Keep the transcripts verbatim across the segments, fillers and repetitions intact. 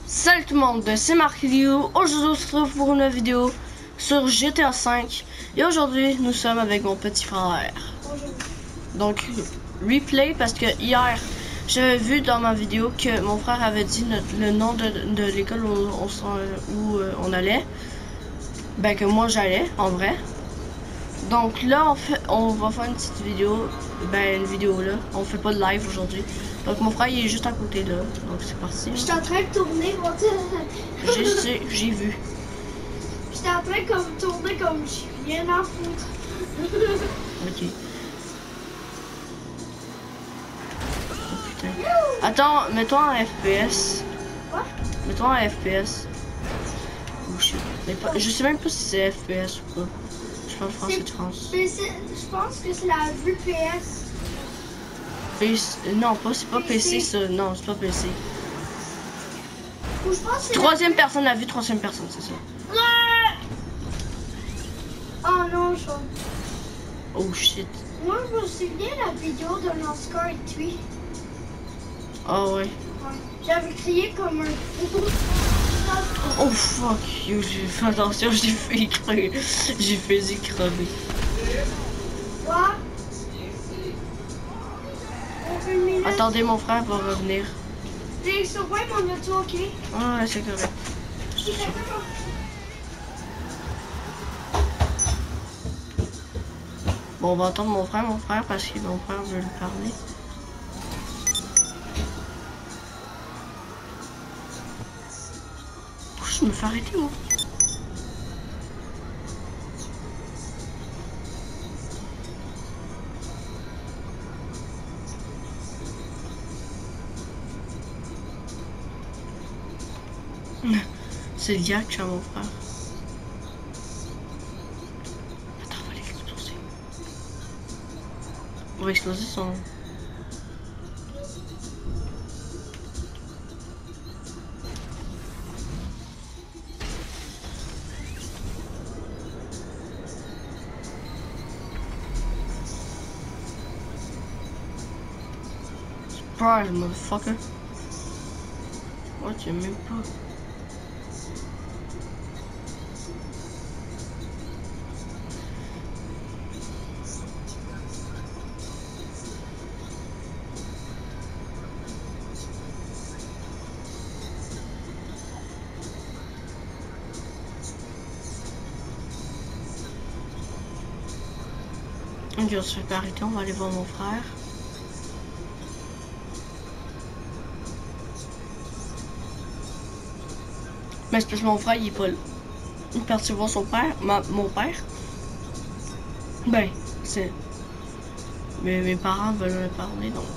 Salut tout le monde, c'est Marc Liu. Aujourd'hui on se retrouve pour une vidéo sur G T A cinq. Et aujourd'hui nous sommes avec mon petit frère. Bonjour. Donc replay parce que hier j'avais vu dans ma vidéo que mon frère avait dit le, le nom de, de l'école où, on, où euh, on allait. Ben que moi j'allais en vrai. Donc là on fait, on va faire une petite vidéo. Ben une vidéo là. On fait pas de live aujourd'hui. Donc mon frère il est juste à côté là. Donc c'est parti. J'étais en train de tourner, moi. Je sais, j'ai vu. J'étais en train de comme, tourner comme j'ai rien à foutre. Ok. Oh putain. Attends, mets-toi en F P S. Quoi? Mets-toi en F P S. Oh shit. Mais pas, je sais même pas si c'est F P S ou pas. Je pense français de France. Je pense que c'est la vue P S. P C, non, pas, c'est pas P C ça. Non, c'est pas P C. Ou je pense que Troisième la... personne, la vue troisième personne, c'est ça. Oh non, je... Oh shit. Moi, je me souviens de la vidéo de NASCAR et Tui. Oh ouais. Ouais. J'avais crié comme un fou. Oh fuck, yo, j'ai fait attention, j'ai fait crever. J'ai fait crever. Quoi? Attendez, mon frère va revenir. J'ai sauvé mon auto, ok? Ah ouais, c'est correct. Bon, on va entendre mon frère, mon frère, parce que mon frère veut lui parler. Je me fais arrêter, moi. C'est le gars que tu as, mon frère. Attends, on va l'exploser. On va exploser son... Surprise, motherfucker. Oh, tu aimes même pas. Ok, on se fait pas arrêter, on va aller voir mon frère. Mais c'est parce que mon frère, il est pas là. Il est parti voir son père, ma, mon père. Ben, c'est... Mais mes parents veulent me parler, donc...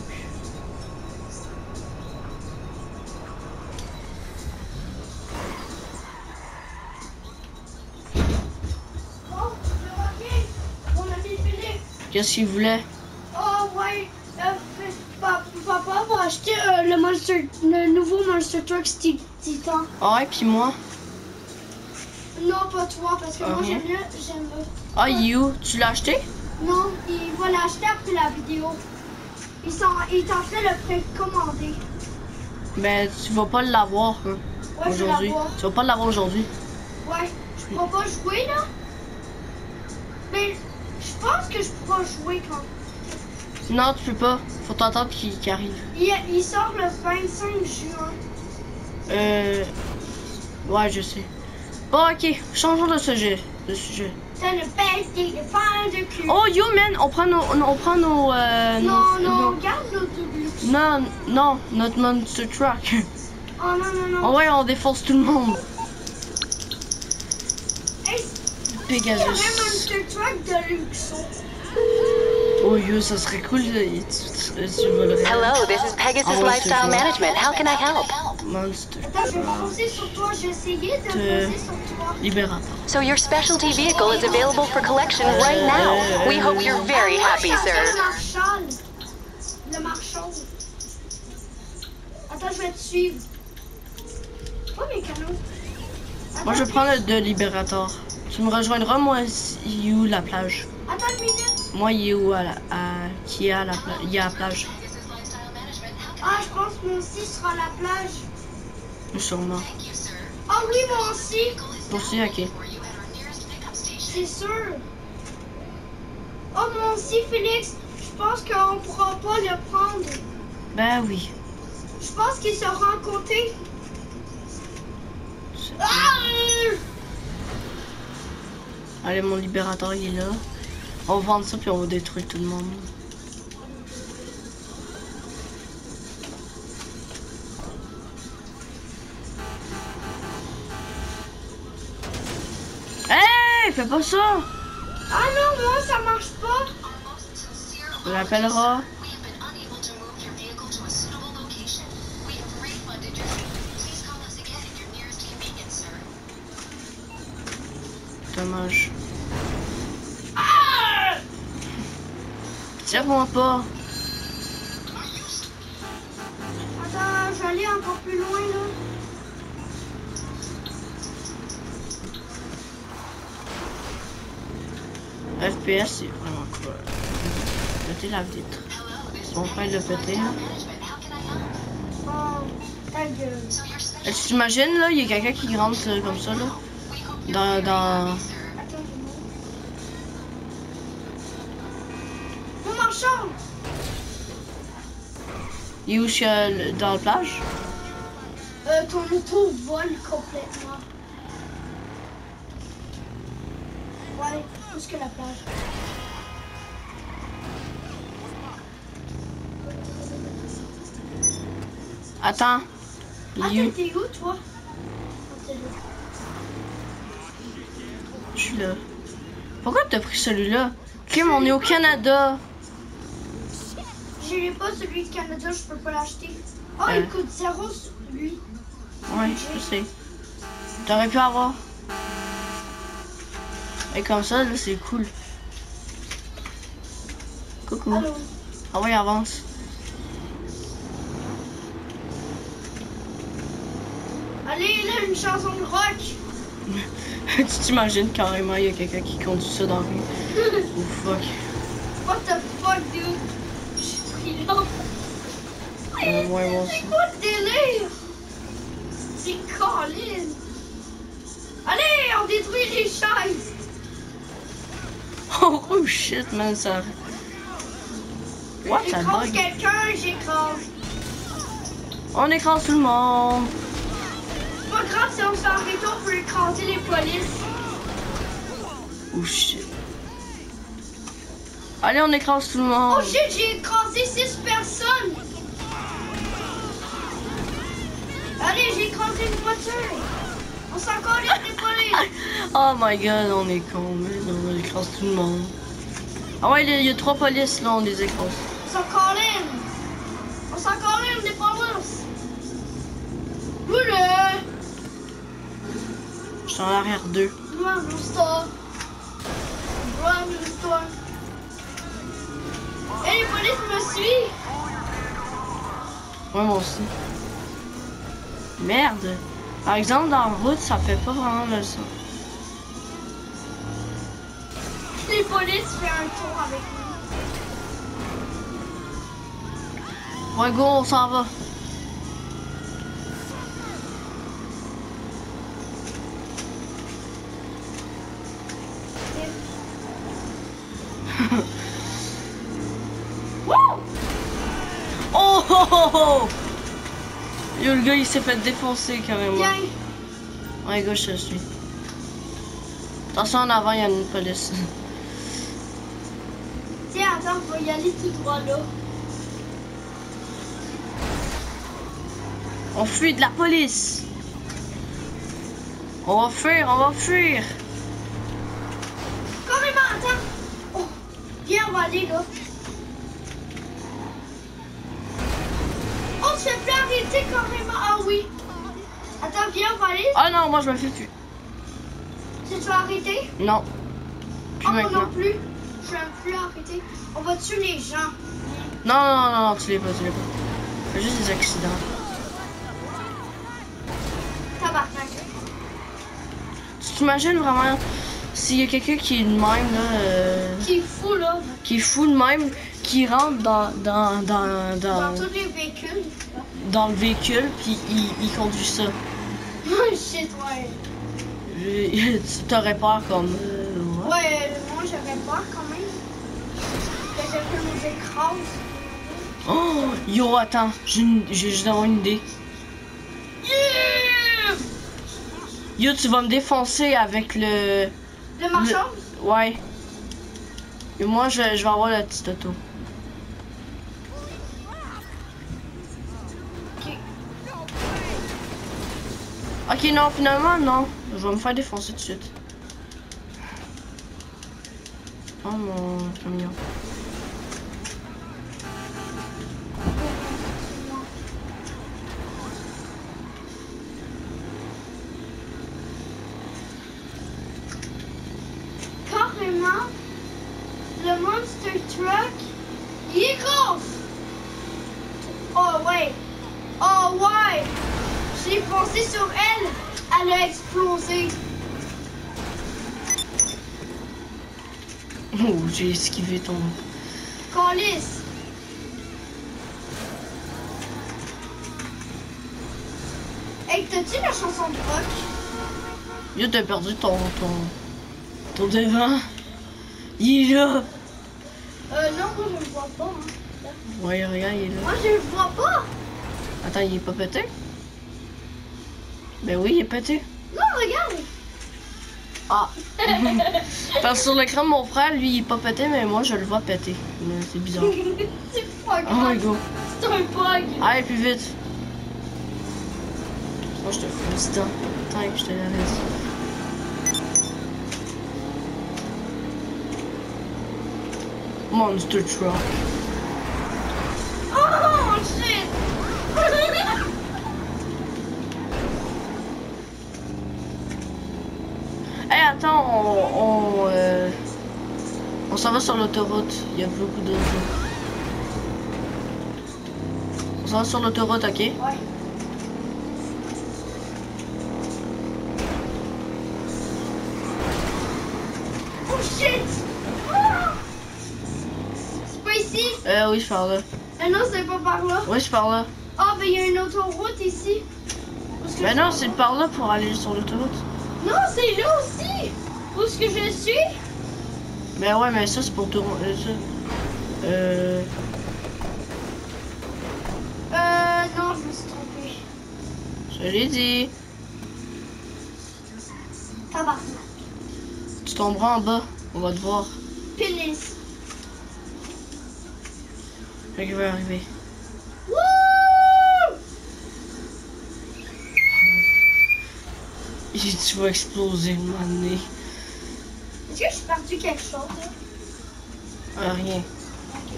Oh, le roquet! Mon ami Philippe! Qu'est-ce qu'il voulait? Oh, ouais! Euh, papa, papa va acheter euh, le, Monster, le nouveau Monster Truck Titan. Ah ouais, puis moi? Non, pas toi, parce que Ah, moi rien. j'aime mieux. J'aime. Ah, you, tu l'as acheté? Non, il va l'acheter après la vidéo. Il, il est en train de le précommander. Ben, tu vas pas l'avoir hein, Ouais, aujourd'hui. Tu vas pas l'avoir aujourd'hui. Ouais, je pourrais pas jouer là. Mais je pense que je pourrais jouer quand. Non, tu peux pas. Faut t'attendre qu'il qu arrive. Il, il sort le vingt-cinq juin. Euh. Ouais, je sais. Bon, ok, changeons de sujet. De sujet. C'est le petit de fin de cul. Oh, yo, man, on prend nos. On prend nos. Euh, non, nos, non, nos... garde l'autobus. Non, non, notre Monster Truck. Oh non, non, non. Oh, ouais, on défonce tout le monde. Hey, Pegasus. il y avait un Monster Truck de luxe. Oh, yo, ça serait cool. Tu, tu, tu volerais. Hello, this is Pegasus Oh, Lifestyle Management. How can I help? Monster Attends, je vais poser sur toi. J'ai essayé de Te- poser sur toi. Libérateur. So your specialty vehicle is available for collection right now. We hope you're very Ah, moi, happy, je suis sir. Le marchand. Le marchand. Attends, je vais te suivre. Oh, mes canons. Attends, Moi, je prends le de Libérateur. Tu me rejoindras, moi, you, la plage. Attends une minute. Moi, you, à la, à, qui est à la plage. Il y a la plage. Ah, je pense que moi aussi sera à la plage. Sûrement. Ah oui, moi aussi. Toi aussi, ok. C'est sûr. Oh, moi aussi, Félix. Je pense qu'on pourra pas le prendre. Ben oui. Je pense qu'il se rend compté. Ah! Allez, mon libérateur, il est là. On va vendre ça, puis on va détruire tout le monde. Hey, fais pas ça! Ah non, moi, ça marche pas. On l'appellera. Dommage. Ah! Tire-moi pas. Attends, je vais aller encore plus loin, là. F P S, c'est vraiment cool. Péter la vitre. Son frère l'a pété. Hein. Oh, ta gueule. Et tu t'imagines, là, il y a quelqu'un qui rentre euh, comme ça, là. Dans. dans... Attends, mon marchand. Il est où, sur, euh, dans la plage? Euh, ton auto vole complètement. Ouais, plus que la plage. Attends. Il Ah, est où? t'es où, toi? Oh, t'es là. Je suis là. Pourquoi t'as pris celui-là? Kim, on est au Canada. Je l'ai pas, celui du Canada, je peux pas l'acheter. Oh, Euh. il coûte zéro, lui. Ouais, je sais. T'aurais pu avoir. Et comme ça, là, c'est cool. Coucou. Allô? Ah ouais, avance. Allez, là, une chanson de rock. Tu t'imagines carrément, il y a quelqu'un qui conduit ça dans la rue. Oh fuck. What the fuck, dude? Je suis pris là. Euh, ouais, moi aussi. C'est quoi le délire? C'est Colin. Allez, on détruit les chaises. Oh, oh shit, man, ça. What, ça J'écrase bug? quelqu'un, j'écrase. On écrase tout le monde. C'est pas grave si on s'arrête, on peut écraser les polices. Oh shit. Allez, on écrase tout le Oh monde. shit, j'ai écrasé six personnes. Allez, j'ai écrasé une voiture. On s'en calisse les polices. Oh my god, on est con, mais on écrase tout le monde. Ah ouais, il y, a- il y a trois polices là, on les écrase. On s'en calisse. On s'en calisse des polices. Oula. Je suis en arrière d'eux. Moi, je sors. Moi, je sors. Et les polices me suivent. Ouais, moi aussi. Merde. Par exemple, dans la route, ça fait pas vraiment le son. Les polices font un tour avec nous. Ouais, go, on s'en va. Oh, oh, oh, oh. Yo, le gars, il s'est fait défoncer carrément. Viens. Ouais, gars, je te suis. Attention, en avant, il y a une police. Tiens, attends, on va y aller tout droit là. On fuit de la police. On va fuir, on va fuir. Carrément, attends. Oh, viens, on va aller là. On se fait plus arrêter carrément. Ah oui. Attends, viens, on va aller. Ah non, moi je me fais plus. Tu te fais arrêter? Non. Plus Oh, moi maintenant. non plus. Je vais plus arrêter. On va tuer les gens. Non, non, non, non, tu l'es pas, tu l'es pas. C'est juste des accidents. Tabarnak. Tu t'imagines vraiment s'il y a quelqu'un qui est de même, là, euh, Qui est fou là. qui est fou de même, qui rentre dans, dans, dans, dans, Dans tous les véhicules. dans le véhicule, puis il, il conduit ça. Oh shit, ouais. Tu t'aurais peur comme... Euh, ouais. Ouais, moi j'aurais peur quand même. Que quelqu'un nous écrase. Oh, yo, attends, j'ai une- j'ai juste une idée. Yeah! Yo, tu vas me défoncer avec le... Le marchand? le- Ouais. Et moi, je, je vais avoir la petite auto. Ok. Ok, non, finalement, non. Je vais me faire défoncer tout de suite. Oh mon camion. Carrément, le Monster Truck, il est gros! Oh ouais! Oh ouais! J'ai foncé sur elle, elle a explosé. Oh, j'ai esquivé ton... Calice! Hey, t'as-tu la chanson de rock? Yo, t'as perdu ton... ton... ton devant. Il est là. Euh, non, moi je le vois pas. Hein. Ouais, regarde, il est là. Moi je le vois pas! Attends, il est pas pété? Ben oui, il est pété. Non, regarde! Ah. Parce que sur l'écran de mon frère, lui, il est pas pété, mais moi, je le vois péter. Mais c'est bizarre. C'est pas Oh my grave, god. c'est un bug! Allez, plus vite. Moi, je te fous du temps. Attends, je te la laisse. Monster Truck. Oh shit! Hey, attends, on... On, euh, on s'en va sur l'autoroute. Il y a beaucoup d'auto. On s'en va sur l'autoroute, ok? Ouais. Oh shit! Ah! C'est pas ici? Euh, oui, je parle là. Ah non, c'est pas par là. Oui, je parle là. Ah, ben il y a une autoroute ici. Où est-ce que Ben je- non, c'est par là pour aller sur l'autoroute. Non, c'est là aussi. Où est-ce que je suis? Ben ouais, mais ça, c'est pour tourner. Euh, ça. Euh... Euh, non, je me suis trompée. Je l'ai dit. Tabarnak. Tu tomberas en bas. On va te voir. Pénis. Fait qu'il va arriver. Wouh! Et tu vas exploser une année. Est-ce que j'ai perdu quelque chose, là? Ah, rien. Ok.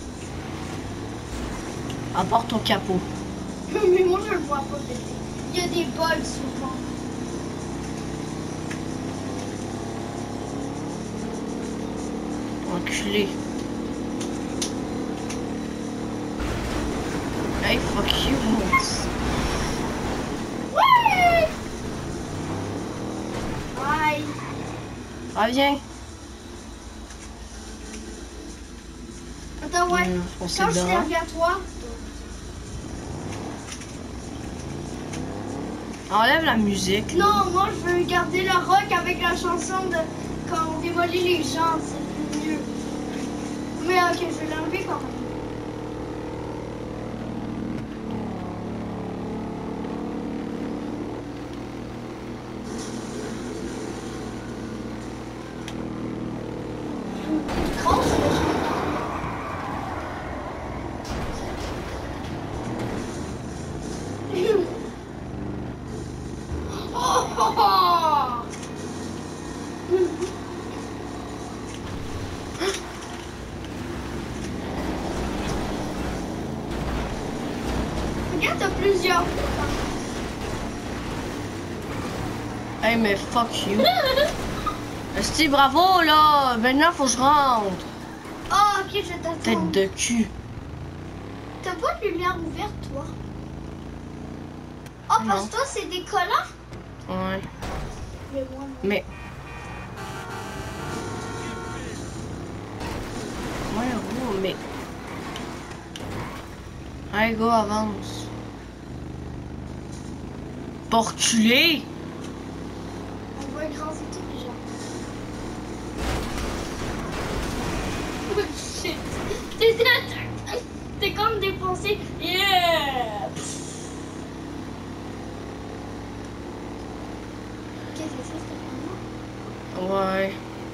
À part ton capot. Mais moi, je le vois pas péter. Il y a des bugs souvent. Enculé. Hey, fuck you. Ouais! Bye. Ah, viens. Attends, ouais. Hum, on s'est Quand je suis dedans. arrivée à toi, Enlève la musique. non, moi, je veux garder le rock avec la chanson de quand on démolit les gens, c'est mieux. Mais ok, je vais l'enlever quand même. Grosse, le oh, oh, oh. Regarde, t'as plusieurs. Hey, mais fuck you. Esti, bravo, là. Maintenant, faut que je rentre. Oh, ok, je t'attends. Tête de cul. T'as pas de lumière ouverte, toi? Oh, parce Non. que toi, c'est des collants? Ouais. Mais moi, non. Mais... Ouais, gros, mais... Allez, go, avance. Pas reculer! On va écraser tous les gens. Oh shit! T'es T'es comme défoncé. Yeah! Qu'est-ce que c'est, c'était pour moi? Ouais.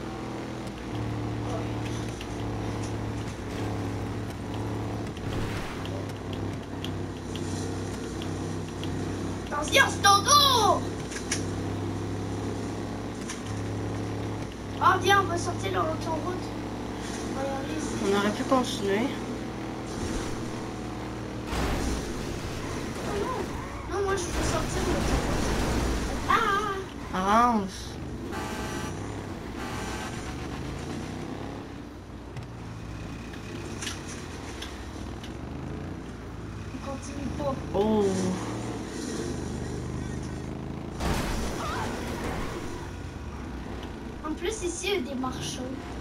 Attention, c'est ton dos! Ah, viens, on va sortir le route en route. On va y aller ici. On aurait pu continuer. Oh non! Non, moi je veux sortir de l'autoroute. Ah! Avance. On continue pas. Oh. En plus, ici, il y a des marchands.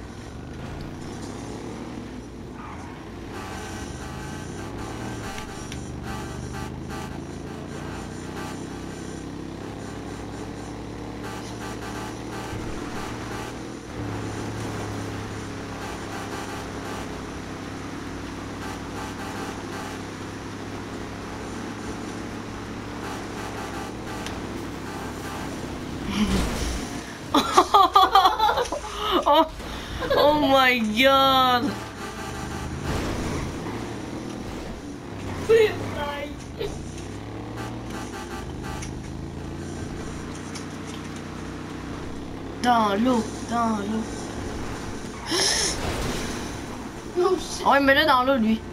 Oh, oh my god! Dans l'eau, dans l'eau. Oh shit! Ouais, mais là dans l'eau, lui.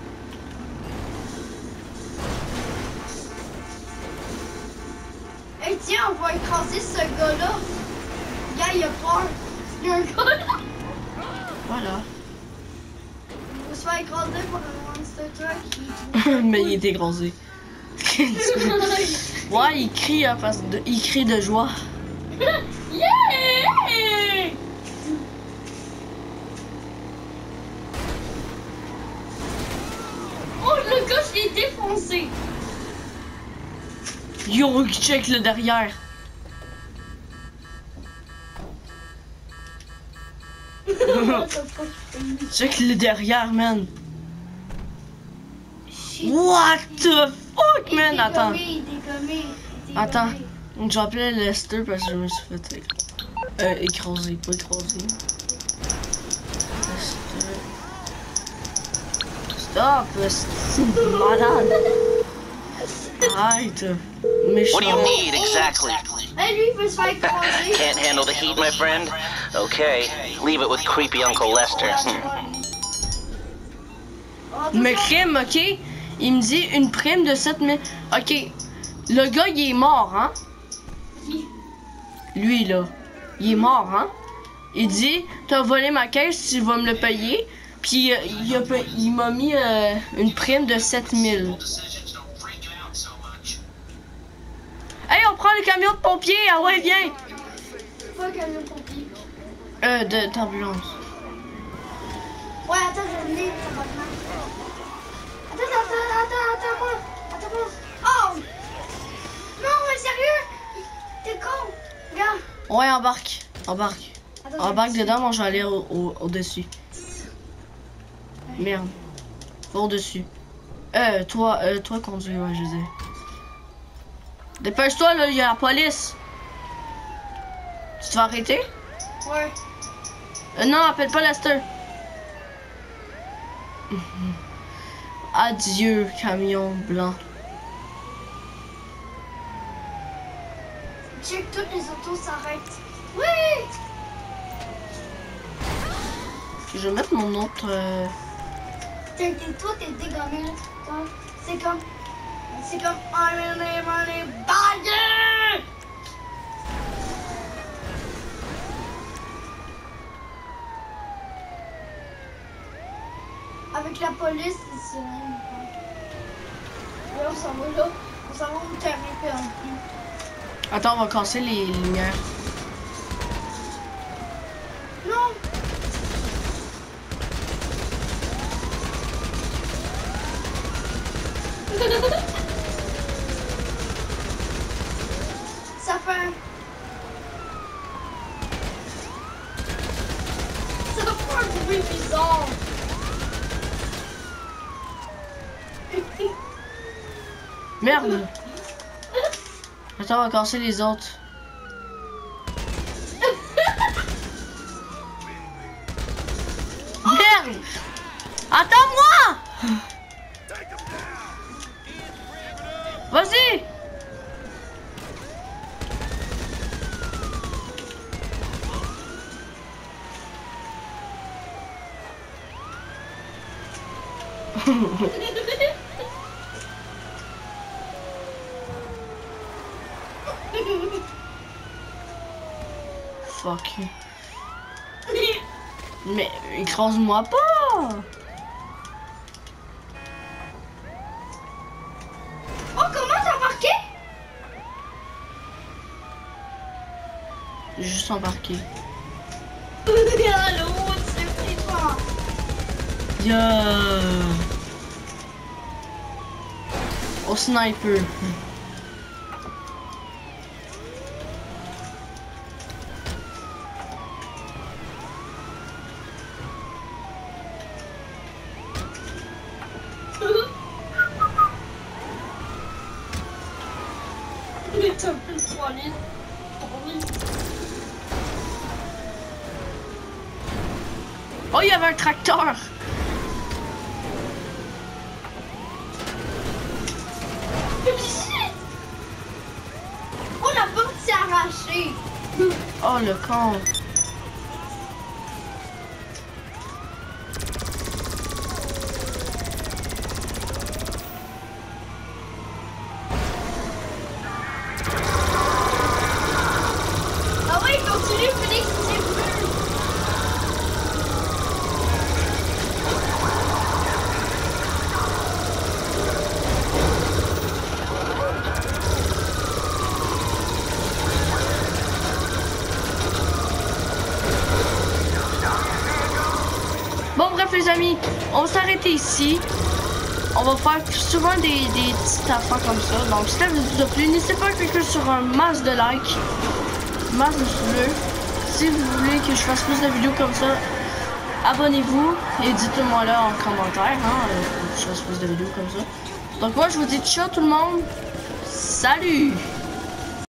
Hey, tiens, on va écraser ce gars-là. Gars, il a peur. Il y a un gars là. Voilà. Il va se faire écraser par un monster truck. Mais il est écrasé. Ouais, il crie à face de. Il crie de joie. Yeah! Oh, le gars, je l'ai défoncé. Yo, check le derrière. What the fuck? Check le derrière, man. Shit. What the fuck, Il man? est Attends. dégommé, il est dégommé, il est Attends. dégommé. J'appelais Lester parce que je me suis fait euh, écraser, pas écraser. Lester. Stop, c'est malade. Arrête. Méchant. What do you need exactly? Hey, lui, il veut se faire écraser. Can't handle the heat, my friend? Okay, leave it with creepy Uncle Lester. Hmm. Oh, Mais attention. crime, ok? Il me dit une prime de sept mille. Ok. Le gars, il est mort, hein? Qui? Lui, là. Il est mort, hein? Il dit, t'as volé ma caisse, tu vas me le payer. Puis, euh, il a pa- il m'a mis euh, une prime de sept mille. Hey, on prend le camion de pompier. Ah ouais, viens. C'est pas un camion pompier. Euh, de- d'ambulance. Ouais, attends, je vais venir, ça va bien. Attends, attends, attends, attends, moi. Attends, moi. Oh! Non, mais sérieux? T'es con. Regarde. Ouais, embarque. Embarque. Attends, Embarque je- dedans, moi, je vais aller au- au- au-dessus. Merde. Au-dessus. Euh, toi, euh, toi, conduis, ouais, je dis. Dépêche-toi, là, il y a la police. Tu te vas arrêter? Ouais. Euh, non, appelle pas Lester. Adieu, camion blanc. Check, toutes les autos s'arrêtent. Oui! Je vais mettre mon autre... euh, T'es, t'es, toi, t'es dégommé, là. Comme- C'est comme... C'est comme... I'm in the money bagger! Avec la police, c'est sirènes. Là, on s'en va là. On s'en va au terrain perdu. Attends, on va casser les lumières. Non! Merde! Attends, on va casser les autres. Merde! Attends-moi! Vas-y! Fuck you. Mais écrase-moi pas! Oh, comment t'as embarqué? J'ai juste embarqué. Allô, c'est pris toi. Yeah. Au sniper. Mais t'as plus de trois litres. Oh, il y avait un tracteur. Oh, la porte s'est arrachée. Oh, le con. Ah oui, continue, Félix, c'est plus. Bon, bref, les amis, on va s'arrêter ici. On va faire souvent des, des petites affaires comme ça. Donc, si ça vous a plu, n'hésitez pas à cliquer sur un masse de likes, masse de bleu. Si vous voulez que je fasse plus de vidéos comme ça, abonnez-vous et dites-moi là en commentaire, hein, que je fasse plus de vidéos comme ça. Donc, moi, je vous dis ciao tout le monde. Salut!